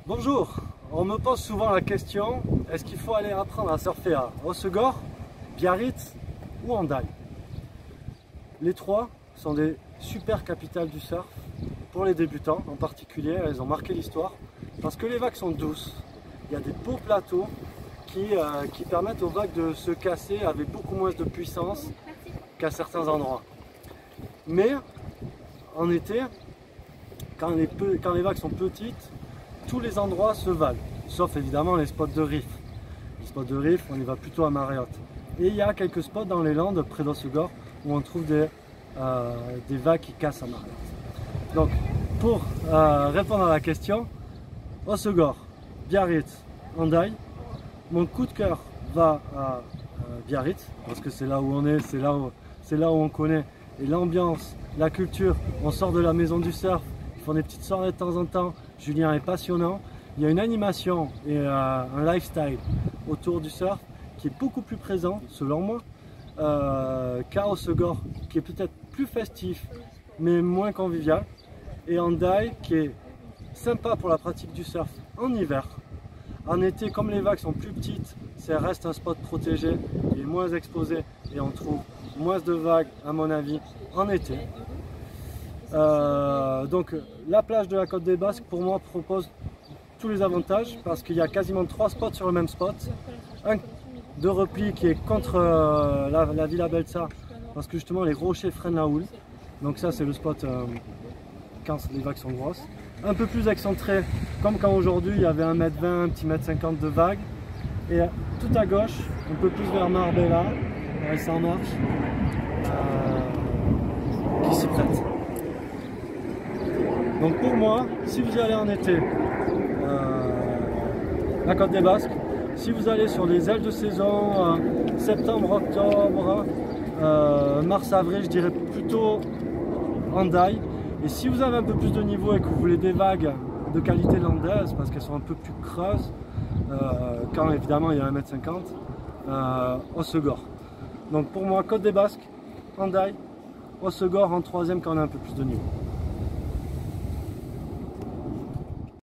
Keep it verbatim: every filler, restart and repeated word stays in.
Bonjour, on me pose souvent la question, est-ce qu'il faut aller apprendre à surfer à Hossegor, Biarritz ou Hendaye? Les trois sont des super capitales du surf, pour les débutants en particulier, elles ont marqué l'histoire, parce que les vagues sont douces, il y a des beaux plateaux qui, euh, qui permettent aux vagues de se casser avec beaucoup moins de puissance qu'à certains endroits. Mais en été, quand les, quand les vagues sont petites, tous les endroits se valent, sauf évidemment les spots de riff. Les spots de riff, on y va plutôt à marée haute. Et il y a quelques spots dans les Landes, près d'Hossegor, où on trouve des, euh, des vagues qui cassent à marée haute. Donc, pour euh, répondre à la question, Hossegor, Biarritz, Hendaye, mon coup de cœur va à euh, Biarritz, parce que c'est là où on est, c'est là où, c'est là où on connaît, et l'ambiance, la culture, on sort de la maison du surf, ils font des petites soirées de temps en temps. Julien est passionnant, il y a une animation et euh, un lifestyle autour du surf qui est beaucoup plus présent, selon moi, euh, qu'à Hossegor, qui est peut-être plus festif, mais moins convivial, et Hendaye, qui est sympa pour la pratique du surf en hiver. En été, comme les vagues sont plus petites, ça reste un spot protégé, il est moins exposé, et on trouve moins de vagues, à mon avis, en été. Euh, donc la plage de la Côte des Basques pour moi propose tous les avantages parce qu'il y a quasiment trois spots sur le même spot. Un de repli qui est contre euh, la, la Villa Belsa parce que justement les rochers freinent la houle. Donc ça c'est le spot euh, quand les vagues sont grosses. Un peu plus excentré comme quand aujourd'hui il y avait un mètre vingt, un petit mètre cinquante de vagues. Et tout à gauche, un peu plus vers Marbella, et ça en marche, euh, qui s'y prête. Donc pour moi, si vous y allez en été, euh, la Côte des Basques, si vous allez sur les ailes de saison, euh, septembre, octobre, euh, mars, avril, je dirais plutôt Hendaye. Et si vous avez un peu plus de niveau et que vous voulez des vagues de qualité landaise, parce qu'elles sont un peu plus creuses, euh, quand évidemment il y a un mètre cinquante, euh, Hossegor. Donc pour moi, Côte des Basques, Hendaye, Hossegor en troisième quand on a un peu plus de niveau.